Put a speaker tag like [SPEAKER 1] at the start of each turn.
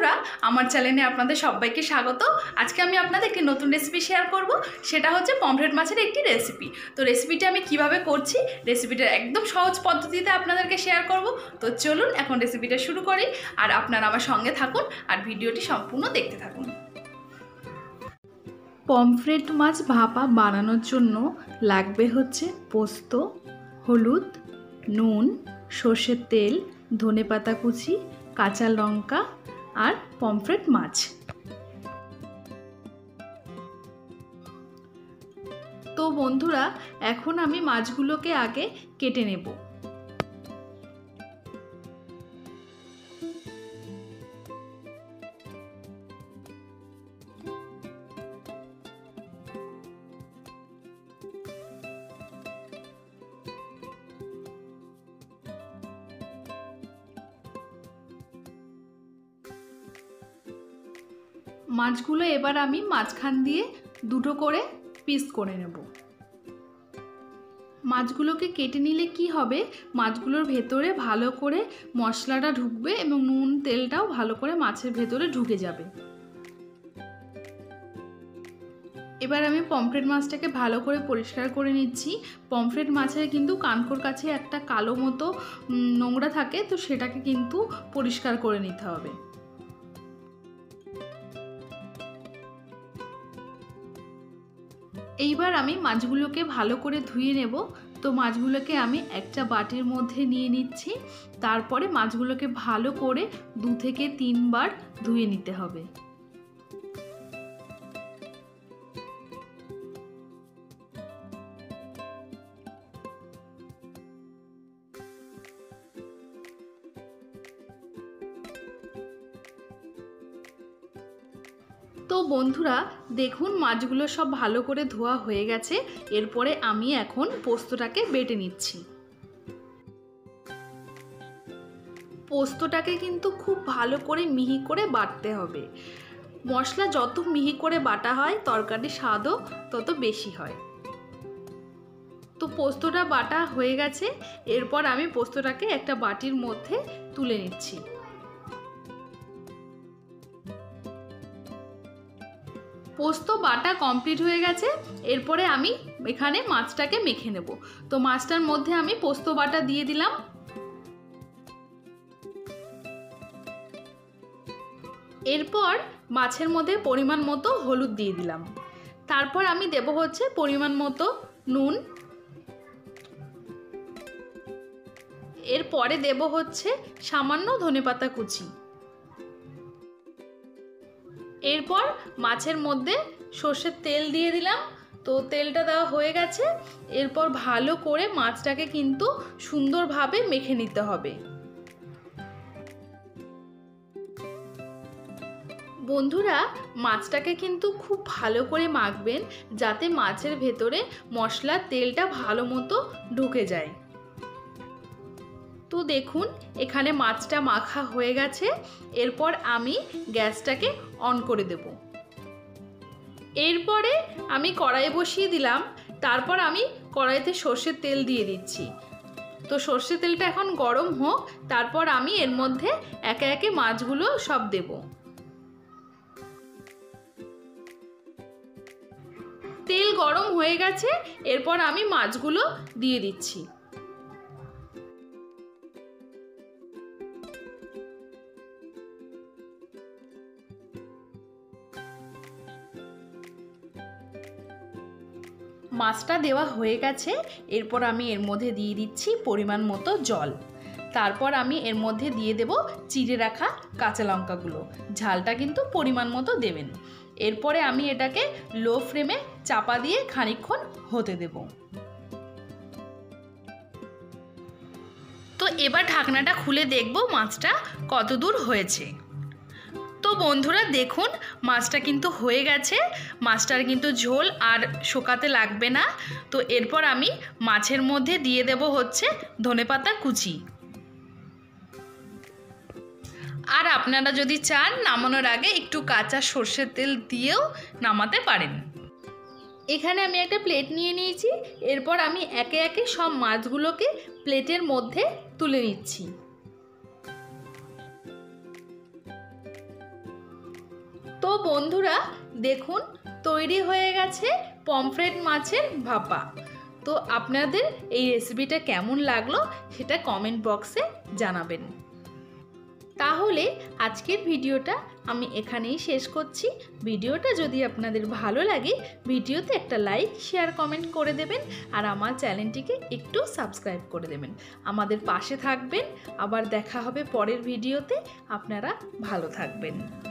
[SPEAKER 1] বন্ধুরা আমার চ্যানেলে আপনাদের সবাইকে স্বাগত। আজকে আমি আপনাদের একটি নতুন রেসিপি শেয়ার করব, সেটা হচ্ছে পমফ্রেট মাছের একটি রেসিপি। তো রেসিপিটা আমি কিভাবে করছি, রেসিপিটা একদম সহজ পদ্ধতিতে আপনাদেরকে শেয়ার করব। তো চলুন এখন রেসিপিটা শুরু করি, আর আপনারা আমার সঙ্গে থাকুন আর ভিডিওটি সম্পূর্ণ দেখতে থাকুন। পমফ্রেট মাছ ভাপা বানানোর জন্য লাগবে হচ্ছে পোস্ত, হলুদ, নুন, সর্ষের তেল, ধনেপাতা কুচি, কাঁচা লঙ্কা আর পমফ্রেট মাছ। তো বন্ধুরা এখন আমি মাছগুলোকে আগে কেটে নেব। মাছগুলো এবার আমি মাঝখান দিয়ে দুটো করে পিস করে নেব। মাছগুলোকে কেটে নিলে কি হবে, মাছগুলোর ভেতরে ভালো করে মশলাটা ঢুকবে এবং নুন তেলটাও ভালো করে মাছের ভেতরে ঢুকে যাবে। এবার আমি পমফ্রেট মাছটাকে ভালো করে পরিষ্কার করে নিচ্ছি। পমফ্রেট মাছের কিন্তু কানকোর কাছে একটা কালো মতো নোংরা থাকে, তো সেটাকে কিন্তু পরিষ্কার করে নিতে হবে। এইবার আমি মাছগুলোকে ভালো করে ধুয়ে নেব। তো মাছগুলোকে আমি একটা বাটির মধ্যে নিয়ে নিচ্ছি। তারপরে মাছগুলোকে ভালো করে 2 থেকে 3 বার ধুয়ে নিতে হবে। তো বন্ধুরা দেখুন মাছগুলো সব ভালো করে ধোয়া হয়ে গেছে। এরপরে আমি এখন পোস্তটাকে বেটে নিচ্ছি। পোস্তটাকে কিন্তু খুব ভালো করে মিহি করে বাটতে হবে। মশলা যত মিহি করে বাটা হয় তরকারির স্বাদও তত বেশি হয়। তো পোস্তটা বাটা হয়ে গেছে। এরপর আমি পোস্তটাকে একটা বাটির মধ্যে তুলে নিচ্ছি। পোস্ত বাটা কমপ্লিট হয়ে গেছে। এরপরে আমি এখানে মাছটাকে মেখে নেব। তো মাছটার মধ্যে আমি পোস্ত বাটা দিয়ে দিলাম। এরপর মাছের মধ্যে পরিমাণ মতো হলুদ দিয়ে দিলাম। তারপর আমি দেব হচ্ছে পরিমাণ মতো নুন। এরপরে দেব হচ্ছে সামান্য ধনেপাতা কুচি। এরপর মাছের মধ্যে সর্ষের তেল দিয়ে দিলাম। তো তেলটা দেওয়া হয়ে গেছে। এরপর ভালো করে মাছটাকে কিন্তু সুন্দরভাবে মেখে নিতে হবে। বন্ধুরা মাছটাকে কিন্তু খুব ভালো করে মাখবেন, যাতে মাছের ভেতরে মশলার তেলটা ভালো মতো ঢুকে যায়। তো দেখুন এখানে মাছটা মাখা হয়ে গেছে। এরপর আমি গ্যাসটাকে অন করে দেব। এরপরে আমি কড়াই বসিয়ে দিলাম। তারপর আমি কড়াইতে সর্ষের তেল দিয়ে দিচ্ছি। তো সর্ষের তেলটা এখন গরম হোক। তারপর আমি এর মধ্যে একে একে মাছগুলো সব দেব। তেল গরম হয়ে গেছে। এরপর আমি মাছগুলো দিয়ে দিচ্ছি। মাছটা দেওয়া হয়ে গেছে। এরপর আমি এর মধ্যে দিয়ে দিচ্ছি পরিমাণ মতো জল। তারপর আমি এর মধ্যে দিয়ে দেব চিড়ে রাখা কাঁচা লঙ্কাগুলো। ঝালটা কিন্তু পরিমাণ মতো দেবেন। এরপরে আমি এটাকে লো ফ্লেমে চাপা দিয়ে খানিকক্ষণ হতে দেব। তো এবার ঢাকনাটা খুলে দেখব মাছটা কত দূর হয়েছে। তো বন্ধুরা দেখুন মাছটা কিন্তু হয়ে গেছে। মাছটার কিন্তু ঝোল আর শুকাতে লাগবে না। তো এরপর আমি মাছের মধ্যে দিয়ে দেব হচ্ছে ধনেপাতা কুচি। আর আপনারা যদি চান নামানোর আগে একটু কাঁচা সর্ষের তেল দিয়েও নামাতে পারেন। এখানে আমি একটা প্লেট নিয়ে নিয়েছি। এরপর আমি একে একে সব মাছগুলোকে প্লেটের মধ্যে তুলে নিচ্ছি। তো বন্ধুরা দেখুন তৈরি হয়ে গেছে পমফ্রেট মাছের ভাপা। তো আপনাদের এই রেসিপিটা কেমন লাগলো সেটা কমেন্ট বক্সে জানাবেন। তাহলে আজকের ভিডিওটা আমি এখানেই শেষ করছি। ভিডিওটা যদি আপনাদের ভালো লাগে ভিডিওতে একটা লাইক শেয়ার কমেন্ট করে দেবেন, আর আমার চ্যানেলটিকে একটু সাবস্ক্রাইব করে দেবেন। আমাদের পাশে থাকবেন। আবার দেখা হবে পরের ভিডিওতে। আপনারা ভালো থাকবেন।